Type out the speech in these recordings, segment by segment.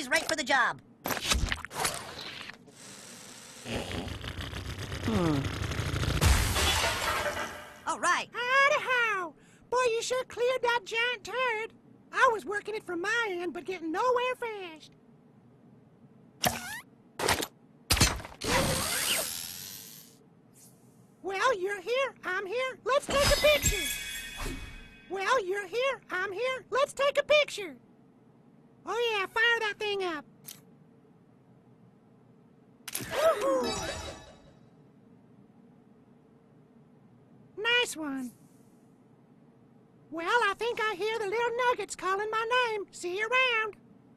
always right for the job. All right. Howdy-how! Boy, you sure cleared that giant turd. I was working it from my end, but getting nowhere fast. Well, you're here, I'm here, let's take a picture. Well, you're here, I'm here, let's take a picture. Oh yeah, fire that thing up. Woohoo! Nice one. Well, I think I hear the little nuggets calling my name. See you around.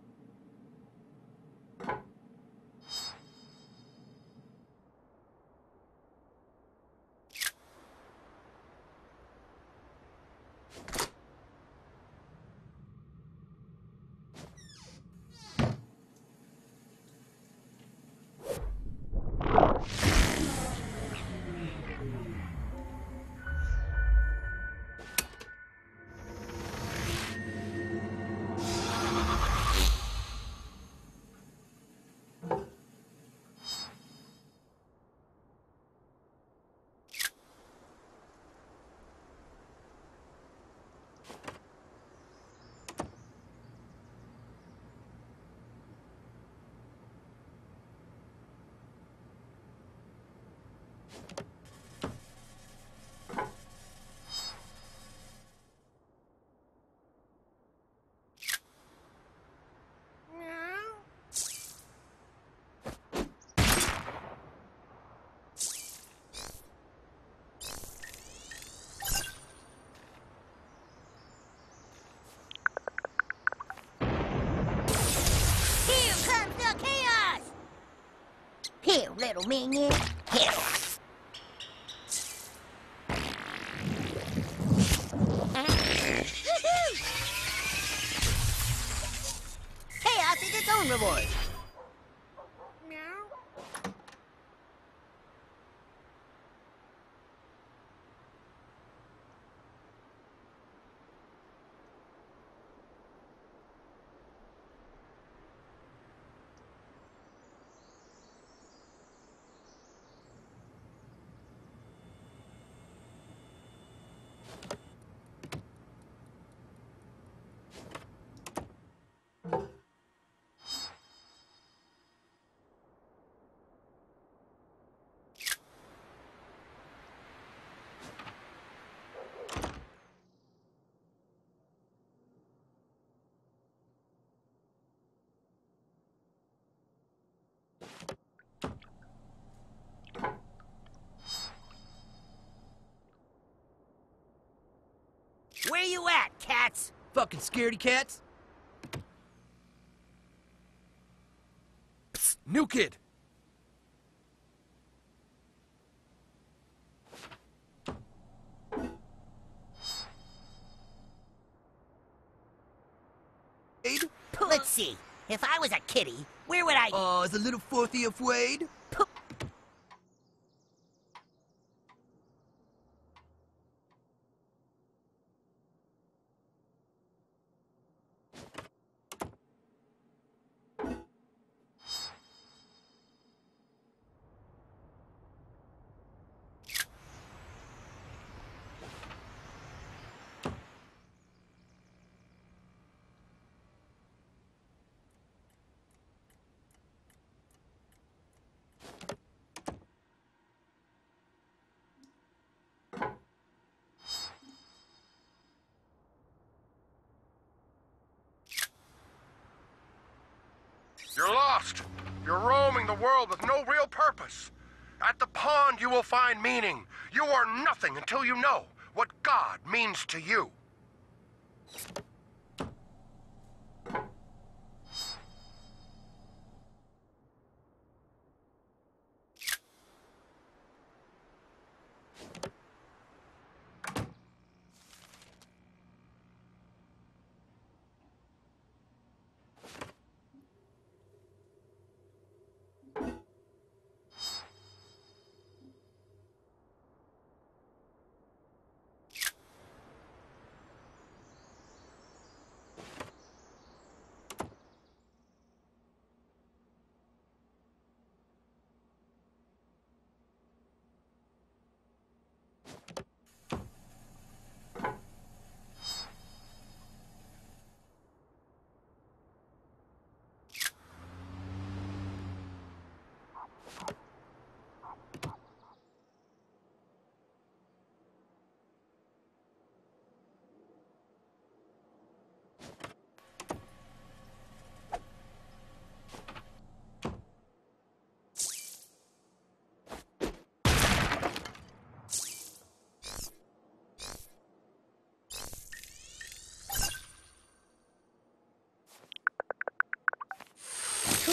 Here, little minion. Here. Chaos is its own reward. Where you at, cats? Fucking scaredy cats? Psst, new kid. Let's see. If I was a kitty, where would I... Is a little Forte afraid? You're lost. You're roaming the world with no real purpose. At the pond, you will find meaning. You are nothing until you know what God means to you.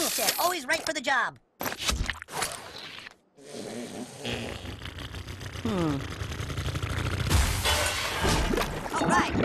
Daniel said, always right for the job. All right.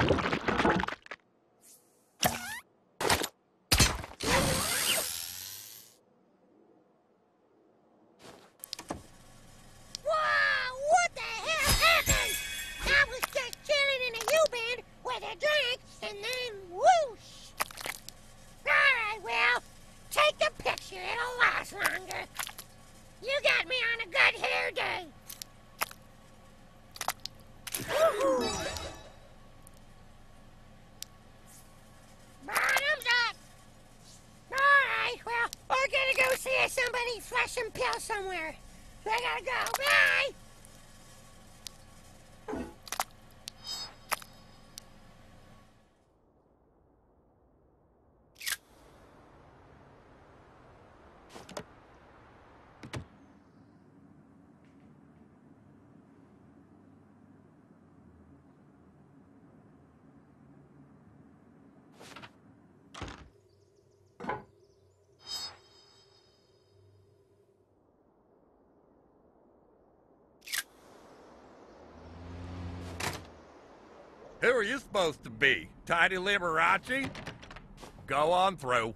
Wow, what the hell happened? I was just chilling in a U-bend with a drink, and then whoosh! Alright, well, take a picture. It'll last longer. You got me on a good hair day. Woohoo! Bottoms up. Alright, well, we're gonna go see if somebody flush some pills somewhere. So I gotta go. Bye! Who are you supposed to be? Tiny Liberace? Go on through.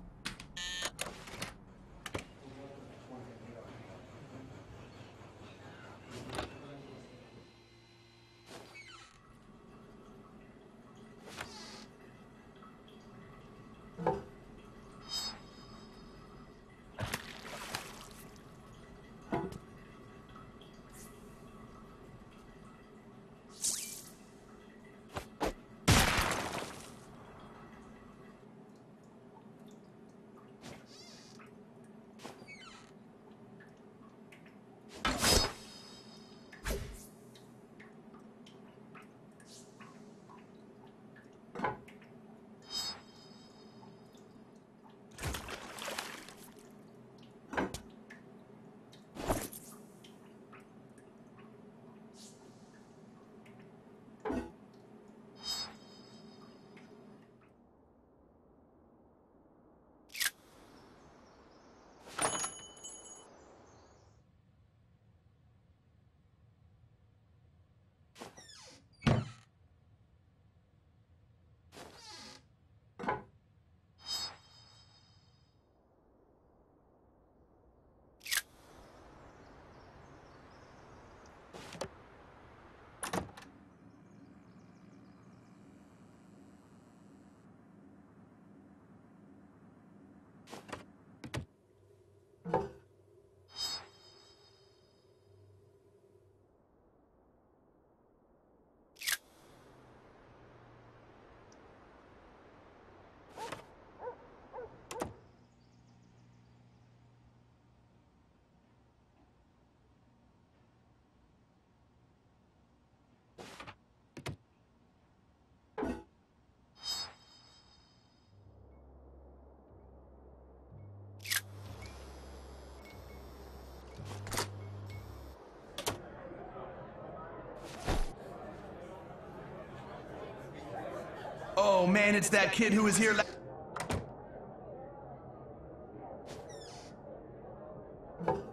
Oh man, it's that kid who was here last.